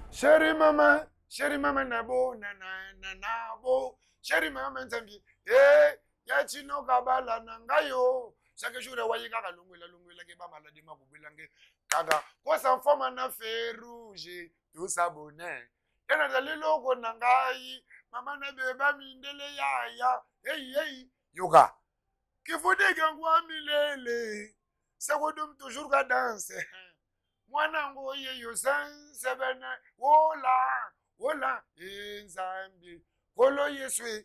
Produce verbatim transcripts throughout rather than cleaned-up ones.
Chérie maman, chérie maman nabo, nana, nanabo, chérie maman nzambi, eh, ya chino kabala nangayo. Chaque jour, wayi kaka lungwela lungwela ke ba malade ma bubelange kaka. Kwa sa fama na fe rouge, tout s'abonner. Yana dali logo nangai, mama na beba mindele ya ya, hey hey, yoga. Kifude gangwa milele, sekodum toujours ka danse. Mwanangu yeyo sansebene wola wola enzambi kolo yeswe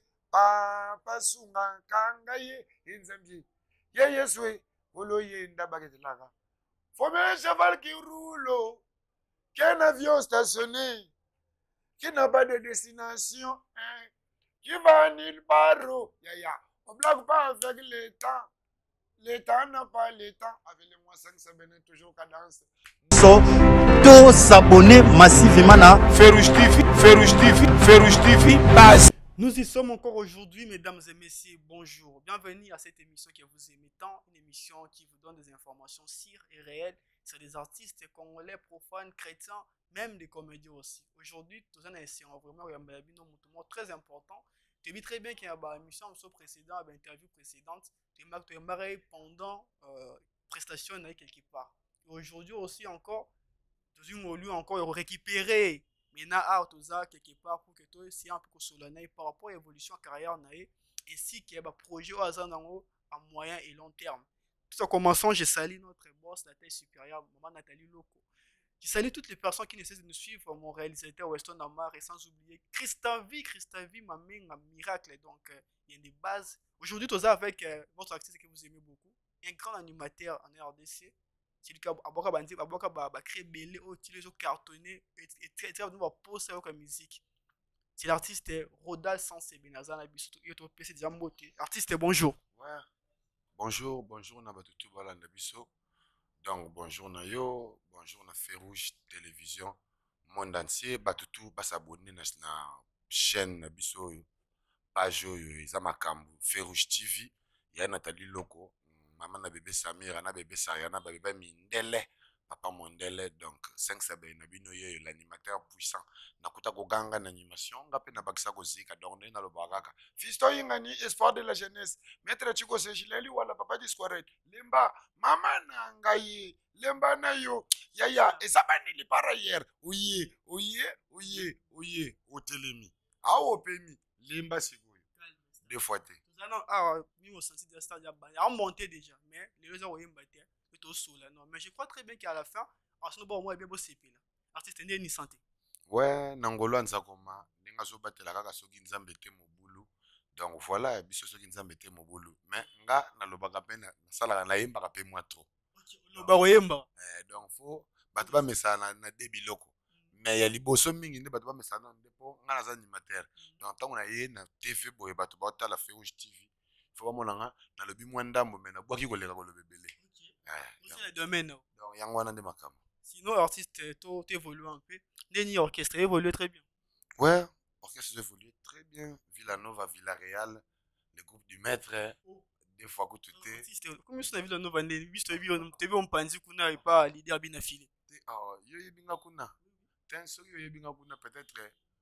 papa sunga kanga ye enzambi ye yeswe kolo ye ndabaketelaka fome cheval qui roule qu'un avion stationné qui n'a pas de destination hein, qui va nulle part ya ya on blague pas avec le temps. L'État n'a pas l'État avec les mois cinq semaines toujours cadence. So, to s'abonner massivement à Férouche T V, Férouche T V, Férouche T V, base. Nous y sommes encore aujourd'hui, mesdames et messieurs, bonjour. Bienvenue à cette émission que vous aimez tant, une émission qui vous donne des informations sûres et réelles sur des artistes congolais, profanes, chrétiens, même des comédiens aussi. Aujourd'hui, nous avons un vraiment un très important. Tu vis très bien qu'il y a une émission précédente, une interview précédente, tu as marqué pendant euh, prestation quelque part. Aujourd'hui aussi encore, nous avons encore récupérer maintenant à Otoza quelque part pour que toi si un peu solennel par rapport à l'évolution carrière nae ainsi qu'il y a un projet au hasard à moyen et long terme. Tout en commençant, je salue notre boss, la tête supérieure, maman Nathalie Loco. Je salue toutes les personnes qui essaient de nous suivre, mon réalisateur Weston Amar et sans oublier Christavi, Christavi, ma main, un miracle. Donc, euh, il y a des bases. Aujourd'hui, Toza avec euh, votre artiste que vous aimez beaucoup, un grand animateur en R D C. C'est le cas aboka bandi aboka ba ba créer belé au utiliser cartonné et très très nous va poster avec musique. C'est l'artiste Rodal Sansé Benaza na biso et to P C déjà moté. Artiste bonjour. Ouais. Bonjour, bonjour na batutu bala na biso. Donc bonjour na yo, bonjour na Férouche Télévision monde entier batutu ba s'abonner na na chaîne na biso page yo izamakambu Férouche T V ya Nathalie Loco. Maman na bébé Samira na bébé Sayana na bébé Mindele papa Mondele donc cinq sabay na bino ye l'animateur puissant nakuta koganga na animation ngape na bakisa kozika donc na lobakaka fisto yingani espoir de la jeunesse maître Chiko Sejileli wala papa discoret lemba mama na ngai lemba na yo yaya ezabani li para hier oye oye oye oye otelemi awo pemi lemba sikoyo deux fois te. Non, ah, mi mo senti de stade a monté déjà, mais les raisons où il m'a plutôt sous là non, mais je crois très bien qu'à la fin, en ce moment moi bien beau C P là. Artiste né ni santé. Ouais, nangolo nzakoma ninga zo batela kaka soki nzambe te mobulu. Donc voilà, biso soki nzambe te mobulu. Mais nga na lobaka pe na sala na yemba ka pe moi trop. OK, loba oyemba. Eh donc faut bato ba mesana na debiloko. Mais ya liboso mingi nde bato ba mesana ndepo nga naza animateur. Donc tango na ye na T V boye bato ba tala Férouche T V. Faut ba monanga na lobi mwandambo mais na bwaki koleka ko lobebele. Eh. C'est le domaine. Donc yango wana nde makamo. Sinon, artiste, tu évolues un peu. Nenny orchestre évolue très bien. Ouais, orchestre évolue très bien. Villanova, Villarreal, le groupe du maître, oh. Des fois que tu t'es. Comment est-ce que Villanova, tu as vu, tu as vu, on pense qu'on n'a pas l'idée à bien affilée. Ah, yo y binga kuna. T'es sûr yo y binga kuna peut-être.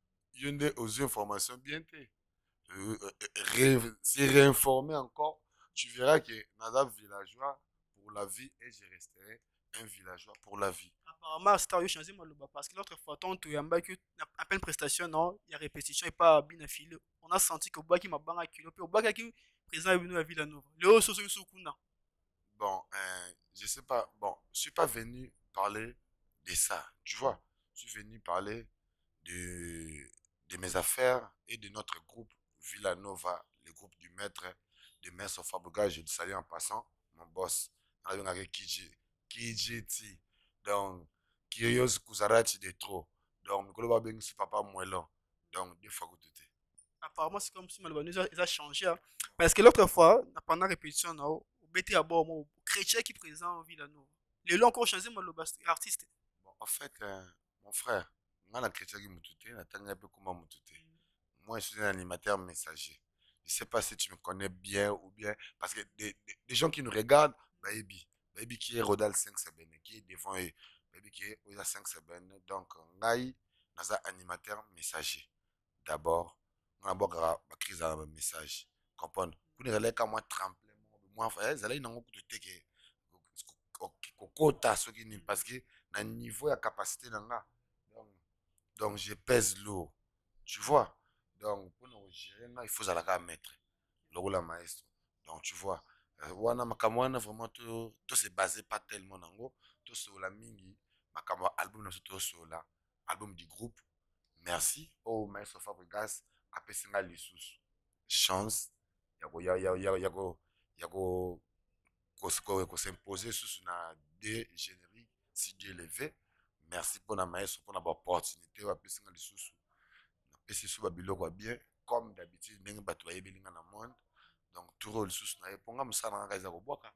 Y a des informations bien té. Si réinformer encore, tu verras que Nada villageois pour la vie et je resterai un villageois pour la vie. Apparemment, c'est un changé parce que l'autre fois, on a eu à peine prestation, non, il y a répétition et pas bien affilé. On a senti que Baki m'a banga kilo, puis au Baki qui présent à la Villanova. Le haut sur ce kuna. Bon, euh, je sais pas, bon, je suis pas venu parler de ça, tu vois. Je suis venu parler de, de mes affaires et de notre groupe Villanova, le groupe du maître de Maître Fabregas. Je le salue en passant, mon boss. Avec Kijiti, donc Kyrios Kuzarati de trop. Donc, Nicolas Babeng, c'est papa Moellon. Donc, deux fois que tu étais. Apparemment, c'est comme si Malbanus a changé. Hein. Parce que l'autre fois, pendant la répétition, au B T à bord, mon chrétien qui est présent au Villanova. Les longs ont changé, mon artiste. Bon, en fait, euh, mon frère, moi, la chrétien qui m'a touté, un peu comment m'a touté. Moi, je suis un animateur messager. Je ne sais pas si tu me connais bien ou bien. Parce que des, des, des gens qui nous regardent, baby, baby qui est Rodal cinq Sebene, qui est devant eux, baby qui est Oya cinq Sebene. Donc, Ngaï, naza animateur messager d'abord on a ba crise à message comprendre pour ne relais qu'à moi tremplin moi frère ça là il n'ont que te que kokota ce qui parce que na niveau ya capacité nanga donc donc je pèse lourd tu vois donc pour nous gérer il faut ça la mettre le rôle à maestro donc tu vois wana makambo wana vraiment tout tout se basé pas tellement nango tout sur la mingi makambo album na tout sur la album du groupe merci oh maestro Fabregas apesinga lisusu chance yako ya ya ya yako yako ko s'imposer sous na deux génériques si Dieu le veut merci pour la maestro pour la opportunité apesinga lisusu na pesi sous babiloko bien comme d'habitude ndenge bato bayebelinga na monde donc tout rôle sous na eponga musala nga kaza koboka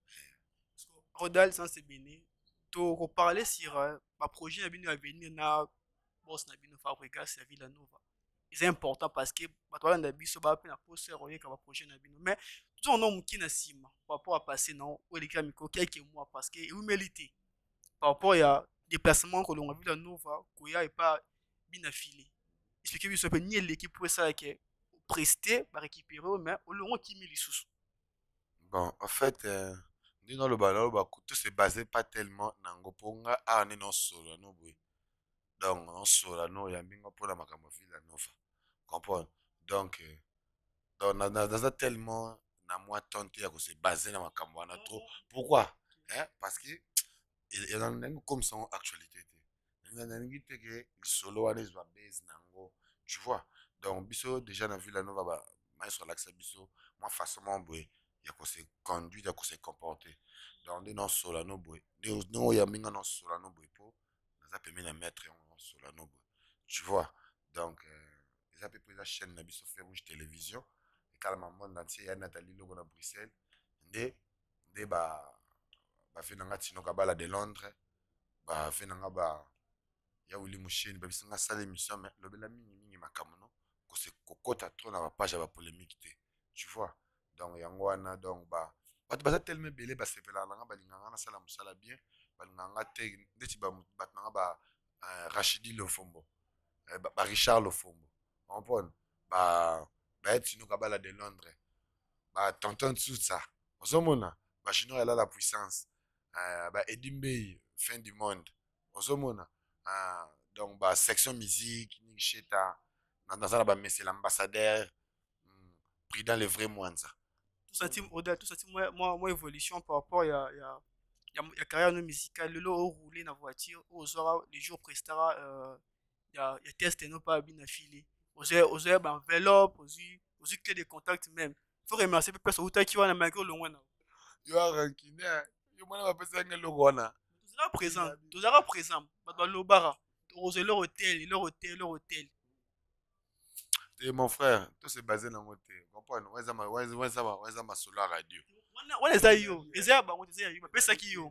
Rodal sans se béni to parler sur ma projet na bino à venir na boss na bino Fabregas ya Villanova c'est important parce que bato na biso ba pe na poser oye ka ba projet na bino mais tout on nom qui na sima par rapport à passer non ou les micro quelques mois parce que il mérite par rapport à déplacement que l'on a Villanova koya et pas bien affilé expliquer biso pe ni l'équipe pour ça que prester par récupérer mais au long qui met les sous. Bon en fait euh, dans le ballon ba tout se basé pas tellement nango ponga a ne non solo no boy donc on solo no ya mingo pour la makambo Villanova comprendre donc euh, donc na na tellement na moi tenté à se baser na makambo na trop pourquoi hein parce que il y a comme son actualité il y a ngi te que solo wana is ba base nango tu vois donc biso déjà na Villanova ba maestro l'accès biso moi facilement boy il y a se conduire il y a se comporter donc de non solo no boy de no ya minga non solo no boy po ça permet de mettre en solo no boy tu vois donc ils ont pris la chaîne na biso fait rouge télévision et calmement monde entier il y a Nathalie Logo na Bruxelles de de ba ba fait nanga tino kabala de Londres ba fait nanga ba ya Willy Mouchine ba bisinga sala émission mais le bela mingi mingi makamono ko se kokota trop na ba page ba polémique te tu vois donc yango wana donc ba bato baza tellement belé ba sepela nanga ba linganga na sala musala bien ba linganga te ndeti ba bat nanga ba Rachidi Lofombo ba Richard Lofombo on pon ba ba tino kabala de Londres ba tonton Tsutsa ozomona ba chinois elle a la puissance ba Edimbey fin du monde ozomona ah, donc bah section musique ningsheta dans ba monsieur l'ambassadeur pris dans le vrai mwanza tout ça team Oda tout ça team moi moi évolution par rapport il y a il y a il y a carrière musicale le lot rouler dans voiture aux heures les jours prestera euh il y a il y a test et non pas bien affilé aux heures aux heures enveloppe aux yeux aux yeux que des contacts même faut remercier peu personne ou qui va na malgré le loin yo rankine yo mona ba pesa ngelo gona tout ça présent tout ça présent ba lobara aux leur hôtel leur hôtel leur hôtel. Et mon frère, tout c'est basé dans mon thé. Comprends? Ouais, ça m'a, ouais, ouais, ça m'a, ouais, ça m'a sur la radio. Ouais, les aïeux, les aïeux, bah, on disait aïeux, mais ça qui yo.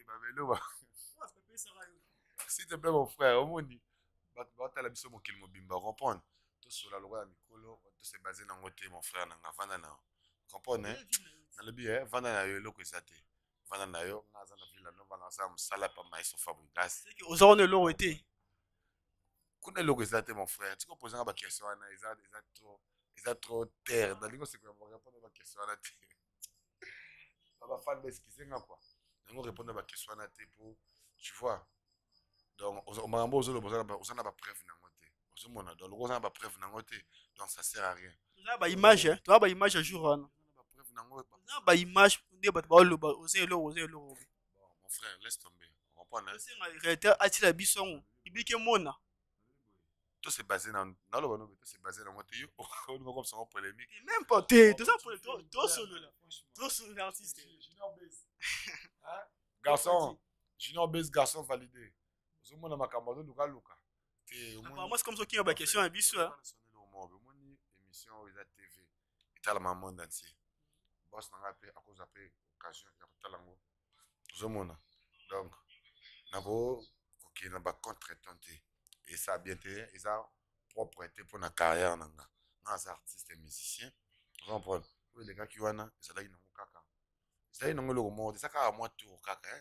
S'il te plaît, mon frère, au monde, bah, bah, t'as la mission mon qu'il mobimba, comprends? Tout sur la loi, Mikolo, tout c'est basé dans mon thé, mon frère, dans la vanana. Comprends? Hein? Dans le billet, vanana yo, l'eau que ça t'est. Vanana yo, on a dans la ville, on va lancer un salade par maïs Fabregas. C'est que aux ordres de l'eau était. Kuna loko ezate mon frère tu comprends ba question wana eza eza trop eza trop terre dans lingo c'est comment répondre ba question wana te ba fan base qui senga quoi lingo répondre ba question wana te pour tu vois donc on m'a embo zolo bozana ba osana ba preuve na ngote osomona donc loko osana ba preuve na ngote donc ça sert à rien tu ba image tu as ba image à jour wana ba preuve na ngote tu ba image de ba ba lo ba oser lo oser lo bon mon frère laisse tomber on comprend hein c'est un réalisateur a-t-il la bison public mona tout c'est basé dans dans le tout c'est basé dans votre yo on comme ça en polémique même pas t'es tout ça pour le tout solo là tout solo l'artiste Junior Base hein garçon Junior Base garçon validé vous mon makambo de luka luka te moi c'est comme ça qui a ba question à biso hein émission eza T V etala ma monde entier boss na ngape à cause après occasion ya kotalango vous mona donc nabo kokina ba contre-tenté et ça a bien été, ils ont propreté pour la carrière nanga. Les artistes et musiciens, vous comprenez? Oui, les gars qui ont, ils ont eu un kaka. Ils ont eu un monde, ça a moi tout kaka.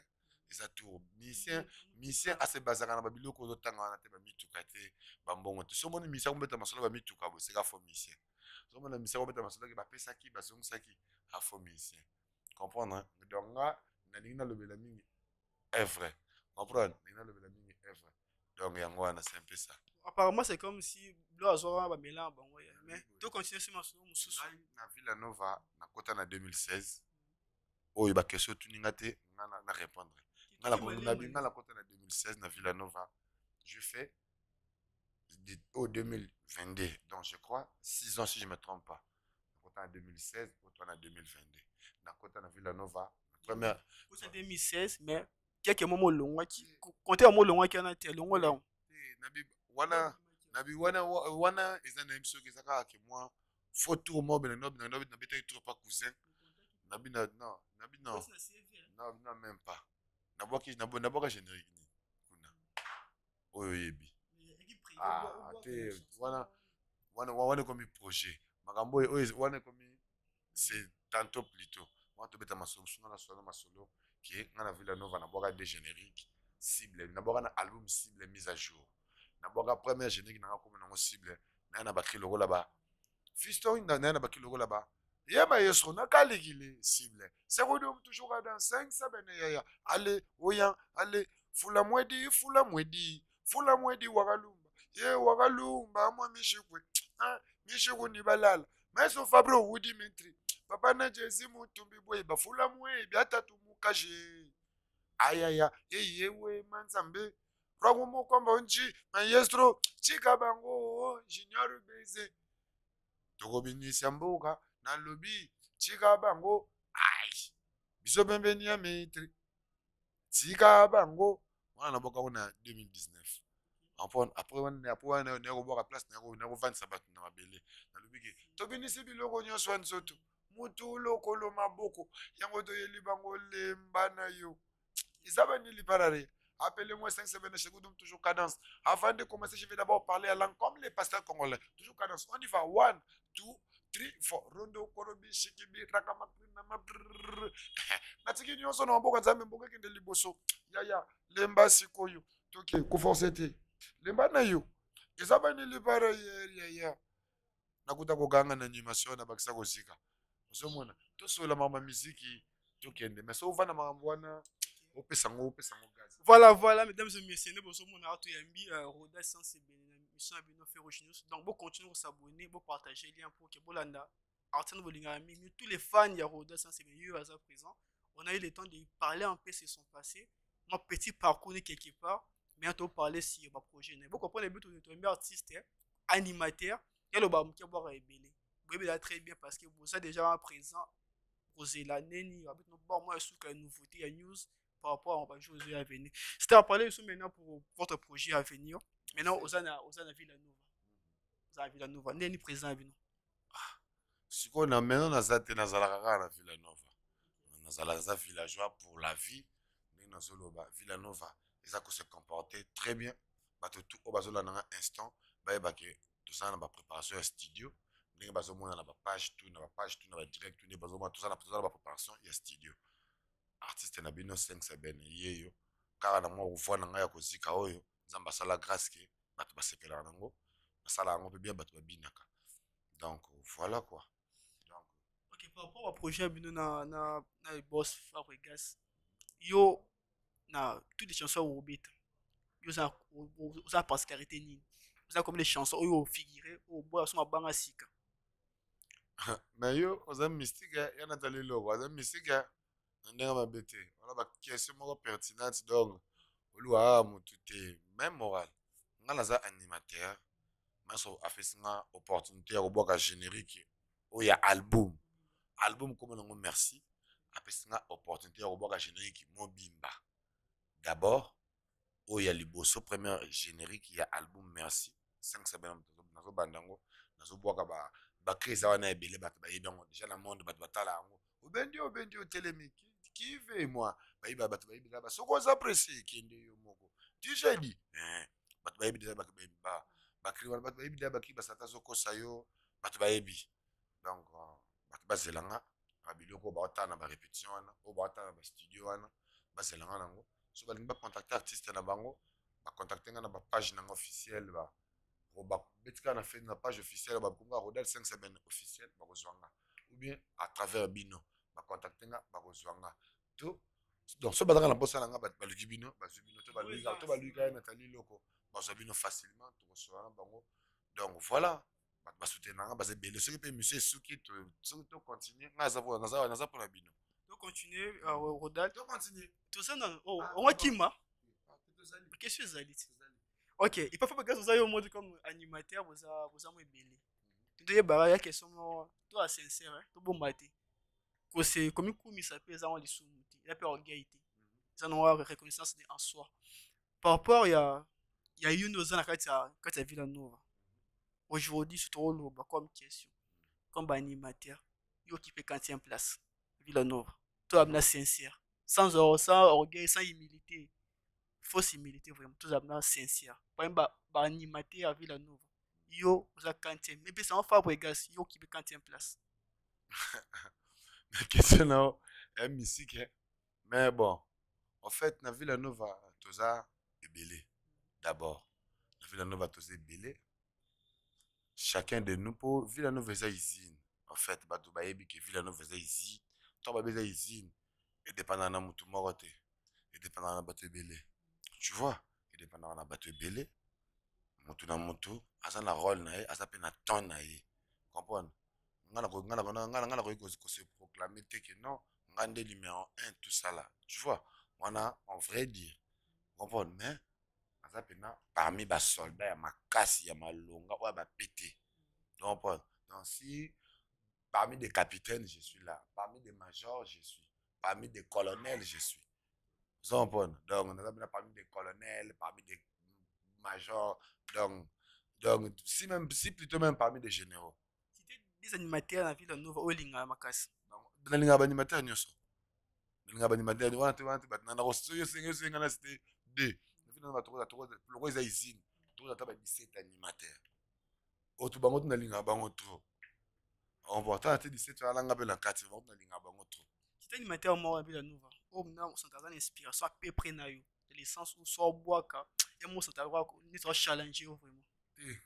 eza tour musicien musicien ase bazaka na babiloko ozotanga wana te bamituka te bambongo te so omoni musicien akobeta masolo bamituka bo seka fo musicien so omona musicien akobeta masolo ke bapesaki bazongisaki afo musicien comprendre donc nga nalingi nalobela mingi est vrai comprendre nalingi nalobela mingi est vrai donc yango wana c'est un peu ça apparemment c'est comme si blo azwa ba mélange bango mais to continuer sur masolo mususu na Villanova na kota na deux mille seize oyo ba question tuninga te nga na répondre nga la kota na deux mille seize na Villanova je fais au deux mille vingt-deux donc je crois six ans si je me trompe pas na kota na deux mille seize au na deux mille vingt-deux na kota na Villanova première c'est deux mille seize mais quelques moments longs qui compter un mot long qui en a été long là nabi wana nabi wana wana eza na émission qui saka que moi faut tour mo ben no ben no na beta trop pas cousin nabi na non nabi non non non même pas nabwa ki nabwa nabwa générique ni kuna oyo yebi ah te wana wana wana comme projet makambo oyo wana comme c'est tantôt plutôt moi to beta masolo suna na solo masolo qui ngana Villanova nabwa des génériques cible nabwa na album cible mise à jour nabwa première générique na comme na cible na na bakri logo là-bas fiston na na bakri logo là-bas yeba yeso na kalikile cible c'est redom toujours dans cinq sabene ya allez oya allez fula mwedi fula mwedi fula mwedi wakalumba ye wakalumba mwa mishikwe ah mishikwe ni balala meso fabro wudi mentri papa na jezi mutumbi boy bafula mwe byatatu mukaje ayaya yeyewe manzambe ragumo kwamba unji maestro chikabango junior beze tokobinisa mboka na lobi chikabango ai biso bembeni ya maître chikabango wana boka kuna deux mille dix-neuf après après on après on est au bord à place na ko na ko vendre sabat na mabele na lobi ke tobinisi biloko nyonso nzoto mutu lokolo maboko yango to yeli bango lemba na yo isaba ni liparare appelez-moi cinq seven chez vous toujours cadence avant de commencer je vais d'abord parler à langue comme les pasteurs congolais toujours cadence on y va one two three four rondo korobi shikibi rakamakri na mabrr natiki nyonso na mboka nzambe mboka kende liboso ya ya lemba sikoyo toke ku forcete lemba na yo isaba ni liparare ya ya nakuta koganga na animation na bakisa kozika osomona tosola mama muziki tokende mais so vana mambo wana opesango opesango gaz voilà voilà mesdames et messieurs nous sommes on a tout yambi roda sans mission abino ferrochinews donc vous continuez à s'abonner vous partager lien pour que bolanda artisan bolinga mingi tous les fans ya roda sans eux à présent on a eu le temps de parler un peu sur son passé mon petit parcours quelque part mais on parler sur mon projet vous comprenez le but de tomber artiste animateur et le bam qui boire ébélé vous voyez très bien parce que vous êtes déjà à présent poser la neni avec nos bon moi sous une nouveauté à news par rapport à José à venir. C'était à parler aussi maintenant pour votre projet à venir. Maintenant, Osana, Osana Villanova. Osana Villanova. N'est-ce présent à venir? Ce qu'on a maintenant, on a zate na zalakaka na Villanova. On a zalakaka villageois pour la vie. Mais dans Zoloba, Villanova, ils ont se comporter très bien. Bato tout au bazola dans un instant, bah bah que tout ça na ba préparation studio. Ndenge bazomona na ba page tout na ba page tout na ba direct tout ne bazomona tout ça na tout ça na ba préparation ya studio. Artiste na bino cinq semaines yeyo kaka na mwa uvona nga ya kozika oyo nzamba sala grâce ke bato basepela nango basala ngo pe bien bato babinaka donc voilà quoi donc OK par rapport au projet bino na na na boss Fabregas yo na toutes les chansons au beat yo ça ça particularité ni ça comme les chansons oyo figuré au bois sur ma banga sika mais yo oza mystique ya Nathalie Logo oza mystique ndenge mabete wana ba question moko pertinente donc oluwa mutu te même moral nga naza animateur maso afesinga opportunité ya koboka générique oya album album comme nango merci apesinga opportunité ya koboka générique mobimba d'abord oya liboso première générique ya album merci cinq semaines nazo bandango nazo boka ba ba krisa wana ebele bato ba yebango déjà na monde bato batala yango obendi obendi otelemiki qui veut moi bayiba bato bayibi là soko apprécier kende yo moko déjà dit eh bato bayibi déjà bato bayibi ba bakri wana bato bayibi déjà bakri basata soko sayo bato bayibi donc bato bazelanga babiloko ba otana ba répétition wana o ba otana ba studio wana bazelanga nango so balingi bacontacte artiste na bango bacontacte nga na bapage nanga officielle ba betika na fait na page officielle bakunga Rodal cinq semaines officielle bakozwanga ou bien à travers bino bacontacte nga bakozwanga to donc so bazanga na posa na nga baluki bino bazwi bino to baluki to baluki ya Nathalie Loko bazwa bino facilement to kosoana bango donc voilà basoutenanga bazebele soki mpe monsieur soki soki to continuer nga za naza naza pour la bino to continuer Rodal to continuer to ça non on kima qu'est-ce que zali ok il peut pas que vous avez au mode comme animateur vous a vous a mo ebele to ye bara ya question mo to a sincère to bon maté ko c'est comme comme ça peut ça on les soumuti il a pas orgueillité ça non reconnaissance en soi par rapport il y a il y a une aux anakati kati ya Villanova aujourd'hui c'est trop lourd comme question comme animateur yo qui peut quantième place Villanova toi amna sincère sans sans orgueil sans humilité fausse humilité vraiment tout amna sincère par exemple ba animateur à Villanova yo za quantième mais ça on fait pour gars yo qui peut quantième place la question là est musique mais bon en fait na Villanova toza ebele d'abord na Villanova toza ebele chacun de nous pour Villanova eza usine en fait bato bayebi ke Villanova eza usine to ba beza usine et dépendant na mutu moko te et dépendant na bato ebele tu vois et dépendant na bato ebele mutu na mutu aza na rôle na ye aza pe na temps na ye comprendre ngana ko ngana ngana ngana ngana ko ko se proclamer te que non ngande numéro un tout ça là tu vois on a en vrai dire comprendre mais aza pe na parmi ba soldats ya makasi ya malonga ou ba pété donc donc si parmi des capitaines je suis là parmi des majors je suis parmi des colonels je suis donc on a parmi des colonels parmi des majors donc donc si même si plutôt même parmi des généraux c'était des animateurs dans Villanova olinga makasi dans linga animateurs nyoso linga animateurs wana te wana te batana ko so yo senga senga na c'était deux Villanova to to loko za usine to ta ba dix-sept animateurs otu bango na linga bango trop on va tenter dix-sept ala nga bela quatre bango na linga bango trop c'était animateur mo à Villanova o mna on s'entend inspiration à peu près na yo de l'essence ou soit boaka et moi s'entend ko ni trop challenger vraiment eh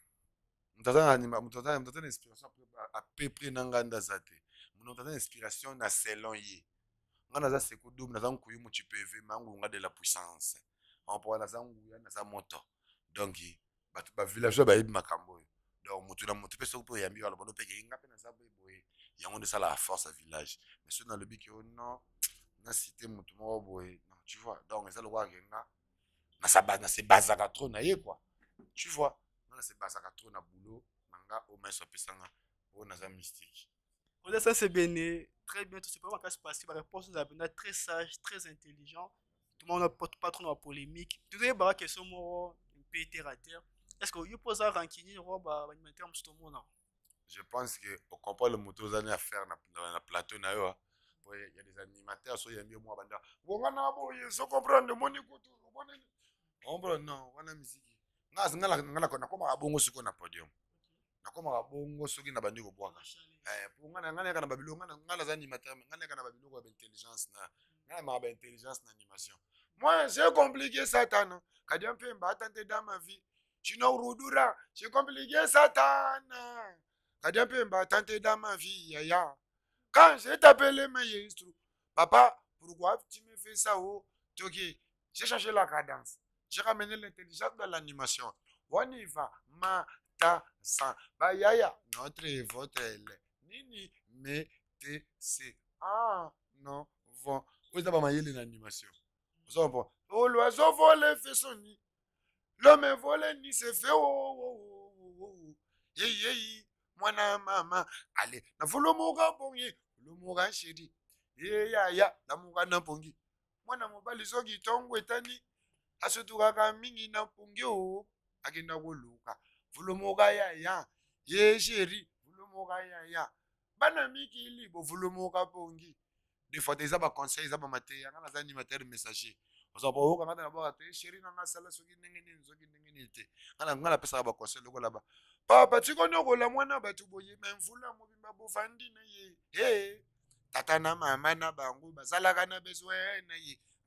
mtaza anima mtaza mtaza inspiration à peu près na nganda zate mon mtaza inspiration na selon ye ngana za sekudu mnaza nkuyu mu chipeve mangu nga de la puissance on pour na zangu ya na za moto donc batu ba village ba yibi makambo donc mutu na mutu pesa ko yambi wala bono peke nga pe na za boye yango de ça la force à village mais ce dans le bic non na cité mutu mo boye non tu vois donc ça le roi nga na sa base na se bazaka trop na ye quoi tu vois na se bazaka trop na boulot manga au moins so pesanga o na za mystique on ça c'est bien très bien tout ce pas qu'à se passer la réponse nous a très sage très intelligent tout le monde n'a pas trop de polémique tout est bara question mo un peu terre à terre est-ce que vous posez un ranking roba animateur tout le monde je pense que au comprend le moto zani à faire na na plateau na yo il y a des animateurs so yambi mo banda bonga na bo so comprendre moni kutu bonene on non wana musique ngazi ngala ngala kona koma abongo siko na podium na koma abongo soki na bandi ko bwaka eh pour ngana ngana kana babilo ngana ngala za animateur ngana kana babilo ko intelligence na ngana ma ba intelligence na animation moi c'est compliqué Satan kadiam pe mbatante dans ma vie chino rudura c'est compliqué Satan kadiam pe mbatante dans ma vie ya ya quand je t'appelle maestro papa pourquoi tu me fais ça oh toki j'ai changé la cadence j'ai ramené l'intelligence dans l'animation on y va ma ta sa ba yaya notre votre nini mettez c'est ah non vont vous avez ma yeli l'animation vous avez oh l'oiseau vole fait son nid l'homme vole ni se fait oh oh oh hey hey mwana mama allez na volo moga bongi lo moga chéri ye ya ya na moga na pongi mwana mobali soki tongo etani asutuka mingi na pongi o akenda koluka volo moga ya ya ye chéri volo moga ya ya bana miki libo volo moga pongi des fois des aba conseils aba mateya ngana za animateur messager oza ba oka ngana na ba te chéri na ngasala soki ndenge nini soki ndenge nini te ngana ngana pesa ba conseil loko laba papa tiko noko la mwana batu boye memvula mobimba bovandi na ye eh tata na mama na bango bazalaka na besoin na ye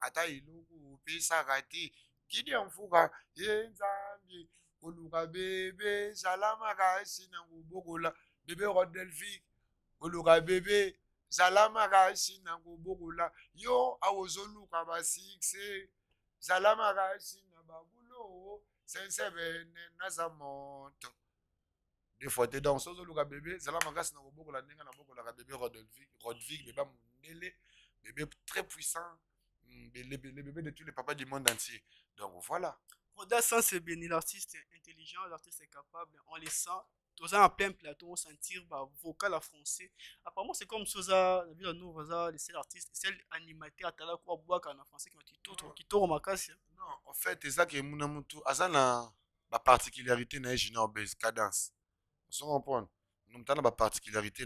ata iloko pesa kati kidi amfuka yenzambi oluka bebe salama kasi na kubokola bebe Rodelvic oluka bebe salama kasi na kubokola yo awozoluka ba six salama kasi na babulo sensebene na za moto des fois t'es dans sozo luka bébé salama kasi na kubokola ndenge na bokola ka bébé Rodelvic Rodvic bébé mundele bébé très puissant les bébés de tous les papas du monde entier. Donc voilà. Rodel Sans Béni, l'artiste est intelligent, l'artiste est capable, on les sent. Tous en plein plateau, on sentir bah, vocal à français. Apparemment, c'est comme Sosa, la vie de nous, Rosa, les seuls artistes, les seuls animateurs, à Tala, quoi, boire en français qui tourne au macasse. Non, en fait, c'est ça qui est mon amour. Ça, la particularité, c'est Junior Base, cadence. Vous comprenez? Nous avons la particularité,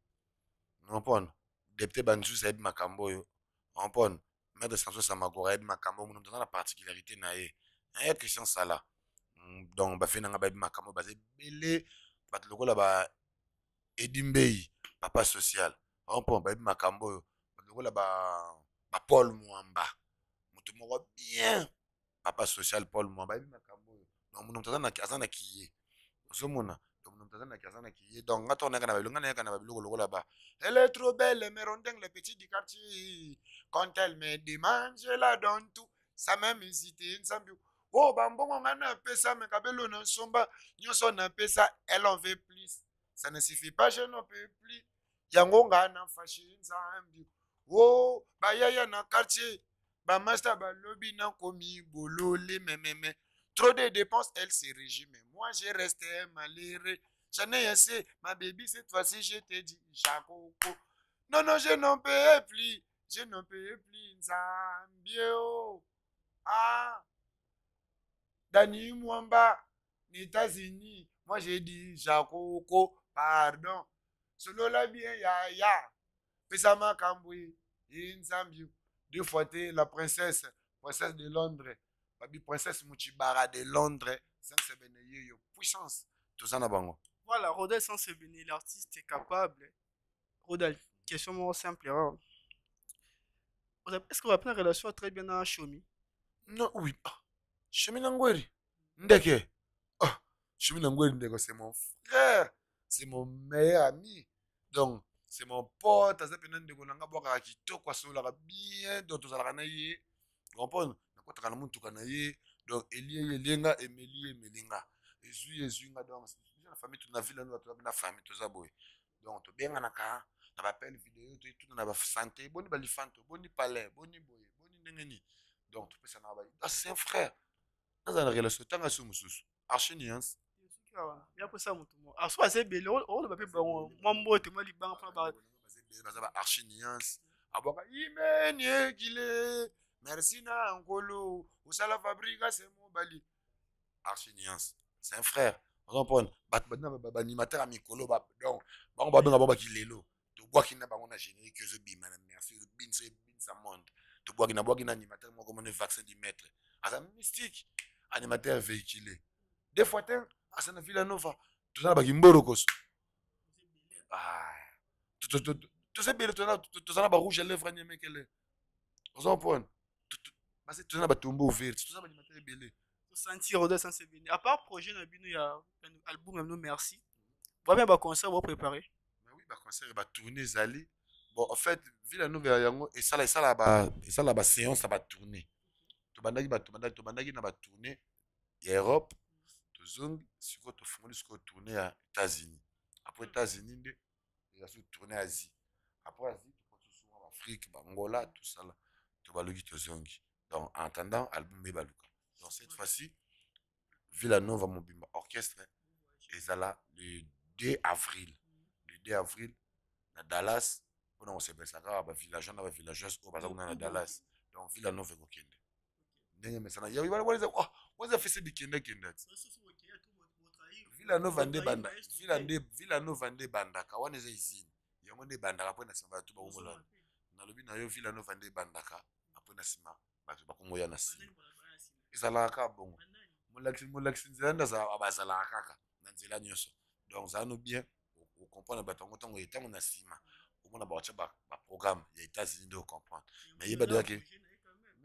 vous comprenez? Depuis Banjou, c'est Makambo. Vous comprenez? Maître Sancho Samagora, Makambo, nous avons la particularité, il y a Christian Sala. Donc, bah, fait n'anga Makambo, basé belé, bah, le gars là, Edimbei, papa social. On peut bah, Makambo, bah, le gars là, bah, Paul Mwamba. Mutu moko bien, papa social Paul Mwamba, Makambo. Donc, nous avons la casana qui est. Vous donc, nous avons la casana qui est. Donc, quand on a un bilonga, on a un bilonga là-bas. Elle est trop belle, mais rondeng les petits du quartier. Quand elle me demande, je la donne tout. Ça même hésité, une sambu. Oh, bambon, on a un peu ça, mais kabelo non somba. Nous sommes un peu ça, elle en veut plus. Ça ne suffit pas, je n'en peux plus. Yangonga na fâché, une sambu. Oh, bah yaya na quartier. Bah master, bah lobby na komi, bolo, les mémé. Trop de dépenses, elle s'est régime. Moi, j'ai resté malheureux. J'en ai assez. Ma baby, cette fois-ci, je te dis, Jacopo. Non, non, je n'en peux plus. Je n'en peux plus. Zambio. Ah. Dani Mwamba. Les États-Unis. Moi, j'ai dit, Jacopo. Pardon. Solo la bien, ya, ya. Pesama Kamboui. Zambio. Deux fois, la princesse. Princesse de Londres. Babi princesse Mouchibara de Londres. cinq sebeneye puissance. Tout ça, na bango. Voilà, Rodel Sans Béni, l'artiste est capable. Rodel, question simple. Est-ce qu'on va prendre une relation très bien à Chomi? Non, oui. Chomi Nangweri. Ndeke. Oh, Chomi Nangweri Ndeke, c'est mon frère. C'est mon meilleur ami. Donc, c'est mon pote. Ça peut être un boka qui toko sola bien. Donc, tout ça, la naïe. Vous comprenez? Donc, Elie Elenga, Emeli Emelinga. Ezu Ezuinga. Donc, la famille, toute la ville, la famille, tout ça. Donc, tu bien naka, tu appelles vidéo, tu tout na ba santé, boni balifanto, boni palais, boni boye, boni nengeni. Donc, tu peux ça na ba. Ah, c'est un frère. Dans une relation, tu as un sous. Archinians. Il y a pour ça, mon tour. Ah, soit c'est belé, on va pas bon. Moi, moi, tu m'as dit, ben, on va pas. Archinians. Aboka, imenye gile. Merci na Angolo. Usala Fabrica, c'est mon bali. Archinians. C'est un frère. On comprend. Animateur à Mikolo. Donc, on va bien qui l'élo. Tu vois qu'il n'a pas un générique que je bim. Merci. Bin, c'est bin, ça monte. Tu vois qu'il n'a pas un animateur comme un vaccin du maître. Ah, c'est mystique. Animateur véhiculé. Des fois, tu as un Villanova. Tu as un Gimboro. Ah. Tu sais bien, tu as un rouge à lèvres. On comprend. Tu as un tombeau ouvert. Tu as un animateur belé. Sentir Rodel Sans Béni. À part projet, il y a un album, nous merci. Vous avez un concert, vous préparez? Oui, un concert, il va tourner, Zali. Bon, en fait, Villanova, et ça, et ça, là-bas, et ça, là-bas, séance, ça va tourner. Tu vas tourner, ça va tourner. Europe, tu zong, si tu fais ce que tu tourner aux États-Unis. Après, les États-Unis, il va tourner en Asie. Après, Asie, tu peux souvent en Afrique, Angola, tout ça, là. Tu vas le dire, donc, en attendant, album, il va le donc cette fois-ci, Villanova Mobimba Orchestre et ça là le deux avril. Le deux avril, à Dallas, on a fait ça, on a villageois, on a villageois, on a Dallas. Donc Villanova est au Kenya. N'est-ce pas ça? Il y a eu what is oh, what is fait ce Kenya Kenya? Villanova vende banda, Villanova Villanova vende banda. Kawan est ici. Il y a un banda après na sima tu ba ngola. Na lobi na yo Villanova vende banda ka après na sima ba tu ba kongoya na sima. Ezalaka bon molakisi molakisi nzela za abazala kaka na nzela nyonso donc ça nous bien on comprend ba tongo tongo etango na sima on a ba ba programme ya États-Unis de comprendre mais il ba dire que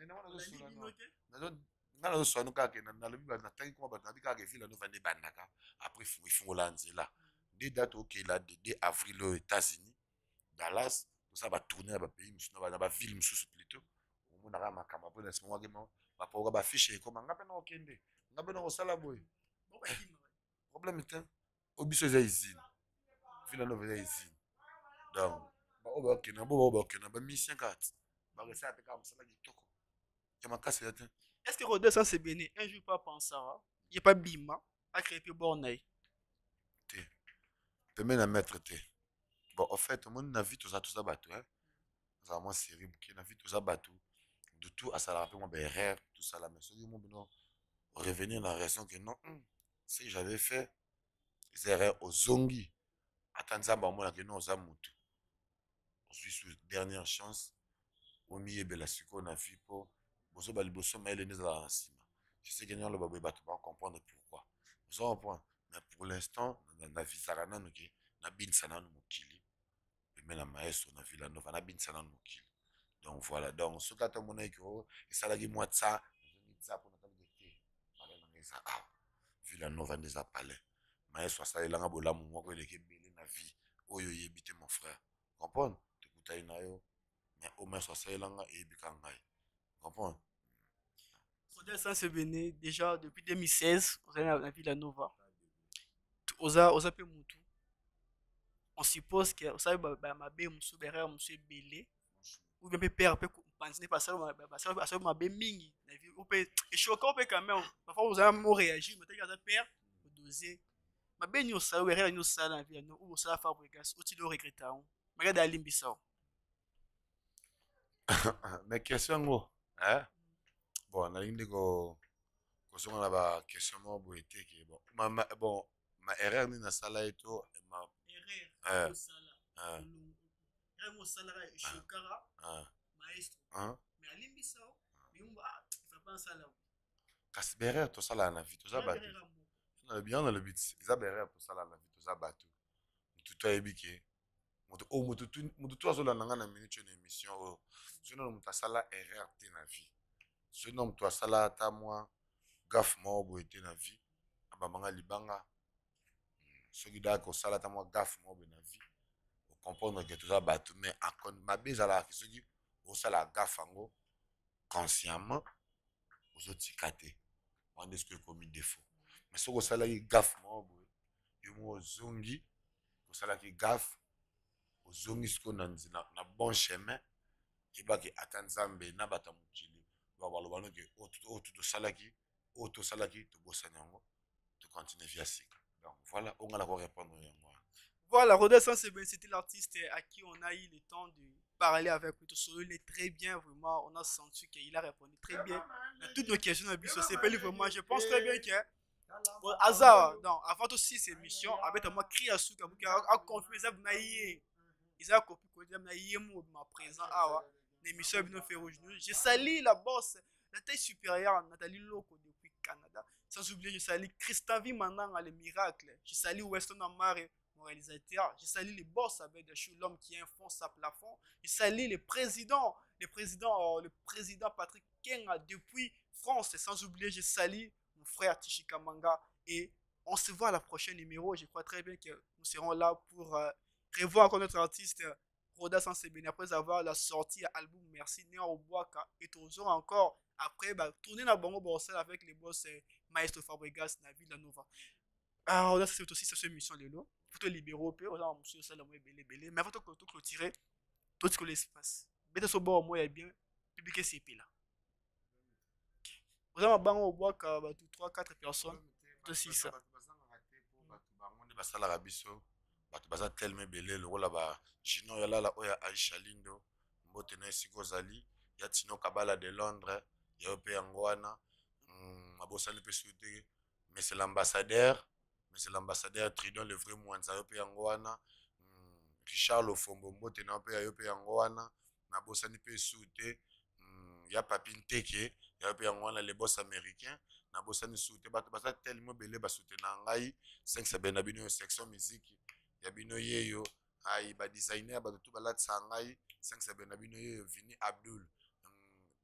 Mais non, on a Olandi solo bino non. te? Nazo ngala zo solo kaka na na lobi ba na tangi ko ba na bika ke vila no vande bandaka. Après fu fu lanzela. Des dates OK là de deux avril aux États-Unis, Dallas, tout ça va tourner dans pays mususu na ba ville mususu plutôt. Au monde na makama po na ce moment ngema ba po ba fiche ko ngapa na okende. Ngapa na osala boy. Bon ba kima. Problème est obiso za izine. Vila no vela izine. Donc ba oba okena bo ba okena ba mission carte. Ba resa te ka musala kitoko. Makasi ate. Est-ce que Rodé sans se béné un jour pas penser il y a pas bima à créer plus bornei te te mena maître te bon en fait mon na vie tout ça tout ça bateau hein ça moi série qui na vie tout ça bateau de tout à ça rappelle moi ben erreur tout ça là mais ce mon non revenir dans la raison que non si j'avais fait des erreurs aux zongi attendre ba moi que non za mutu on suis sous dernière chance au milieu de la siko na vie pour bozo ba liboso mais les dans nsima je sais que non le babé bateau va comprendre pourquoi vous en point mais pour l'instant na visara nanu ke na binisa nanu mokili mais na maestro na villa nova na binisa nanu mokili donc voilà donc ce que tu as dit et ça l'a dit moi ça ça pour notre été parler na ngeza ah villa nova des appelés maestro ça il a bola mu moko ele ke belé na vie oyo yebite mon frère comprendre te kutai na yo mais au moins ça il a yebika ngai comprendre. Rodé sans se béné déjà depuis deux mille seize vous avez la Villa Nova oza oza pe mutu on suppose que vous savez ba ma be musu derrière monsieur belé ou bien père peut penser pas ça ba ça ça ma be mingi na vie ou peut et choquant peut quand même parfois vous avez mo réagir mais t'as père au doser ma be ni ça ou derrière ni ça na vie no ou ça faire pour gas ou tu le regretter ma gars limbisa mais question ngo hein bon na indi ko ko songa na ba question mo bo été que bon ma bon ma erreur ni na sala eto ma erreur au sala ah erreur au sala et chokara ah maestro ah mais alimbisa mais on va il faut pas sala kasi berere tosala na vie toza bato na bien na le but eza berere tosala na vie toza bato mutu to ayebi ke moto o moto tu moto to azolanda nga na minute na émission oyo soki moto asala erreur te na vie soki moto asala ata mwa gafe moko boye te na vie abambanga libanga soki daka kosala ata mwa gafe moko boye na vie okomprendre ke toza bato mais mabe ezalaka ke soki osala gafe yango consciemment ozotika te wana eske ekomi défaut mais soki osalaki gafe moko boye yo mo ozongi osalaki gafe ozongi siko na na bon chemin yebaki ata nzambe na bato ya mokili baloba noke oyo tosalaki oyo tosalaki tobosani yango tocontinue via sika donc voilà onga na korépondre yango. Voilà, Rodé Sanseben, c'était l'artiste à qui on a eu le temps de parler avec lui. Il est très bien, vraiment. On a senti qu'il a répondu très bien à toutes nos questions. C'est pas vraiment, je pense très bien que bon, hasard, non, avant aussi ces missions, avec moi, cri à sous, qui a confié ça, ils ont copié, ils ont ma présence. Ah ouais, l'émission est fait aujourd'hui. Je salue la boss, la taille supérieure, Nathalie Loco depuis Canada. Sans oublier, je salue Christophe Vimanang, le miracle. Je salue Weston Amare, mon réalisateur. Je salue les boss avec des choses, l'homme qui enfonce à plafond. Je salue le président, le président, le président Patrick Kenga depuis France. Sans oublier, je salue mon frère Tishika Manga. Et on se voit à la prochaine numéro. Je crois très bien que nous serons là pour euh, revoir encore notre artiste Roda Sanseben après avoir la sortie à l'album Merci Néa Obwaka. Et toujours encore après bah, tourner dans Bongo Borsel avec les boss euh, Maestro Fabregas na Villa Nova. Alors là c'est aussi cette émission lelo. Faut te libérer au peu, on a monsieur ça le moins belé belé, mais faut te clôturer tout ce que l'espace. Bête so bon moi bien publier C P là. On a Bongo Obwaka bah tout trois quatre personnes. Tout six ça. Basala biso bato baza tellement belé lokola ba Gino ya lala oya Aisha Lindo mbote na esiko zali ya Tino Kabala de Londres ya pe yango wana mabosani pe souté mais c'est l'ambassadeur mais c'est l'ambassadeur Tridon le vrai Mwanza yo pe yango wana Richard Lofombo mbote na pe yo pe yango wana mabosani pe souté ya Papin Teke ya pe yango wana les boss américains na bosani souté bato baza tellement belé ba souté na ngai cinq sabena bino section musique ya bino yeyo ai ba designer ba tout balat sangai cinq sabena bino yeyo Vini Abdul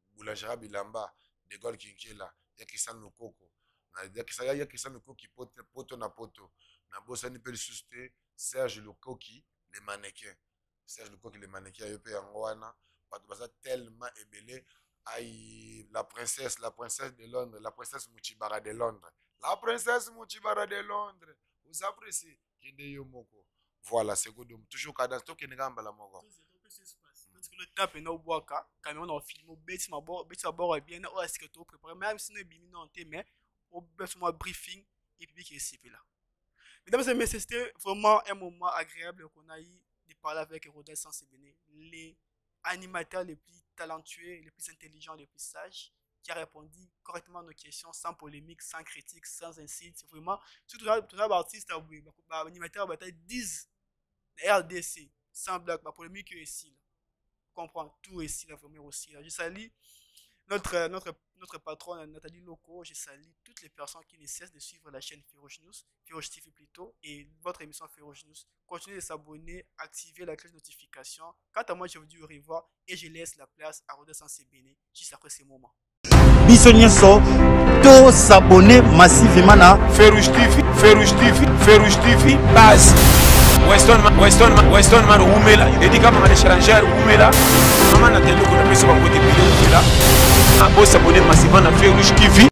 Boulangera Bilamba, De Gaulle Kinkela, ya Christian Lokoko. Ya Christian Lokoki poto na poto. Na bosani pe susté Serge Lokoki les mannequins. Serge Lokoki les mannequins yo pe ngwana. Parce que tellement ébélé. Aïe, la princesse, la princesse de Londres, la princesse Mouchibara de Londres. La princesse Mouchibara de Londres. Vous appréciez? Voilà, c'est good. Toujours cadence, tout qui n'est pas la mort. Parce que le tape est au bois, quand on a filmé, bêtis ma bord, bêtis ma bord est bien, est-ce que tu prépares, même si nous bimi non mais au besoin briefing et puis qui est ciblé là. Mesdames et messieurs, c'était vraiment un moment agréable qu'on a eu de parler avec Rodel Sansebene, les animateurs les plus talentueux, les plus intelligents, les plus sages, qui a répondu correctement à nos questions, sans polémique, sans critique, sans incite. C'est vraiment, surtout tout un artiste, animateur, disent R D C, sans blague, la polémique est ici. Comprendre tout ici, la vraiment aussi. Je salue notre, notre, notre patronne Nathalie Loco, je salue toutes les personnes qui ne cessent de suivre la chaîne Féroge News, Féroge T V plutôt, et votre émission Féroge News. Continuez de s'abonner, activez la cloche de notification. Quant à moi, je vous dis au revoir et je laisse la place à Rodel Sansebene juste après ces moments. Biso nyonso to s'abonner massivement na Féroge T V, Féroge T V, Féroge T V, base. Weston man, Weston man, Weston man umela. Edika mama de Challenger umela. Mama na telo kuna pesa kwa kote video umela. Abo s'abonner massivement na Féroge T V.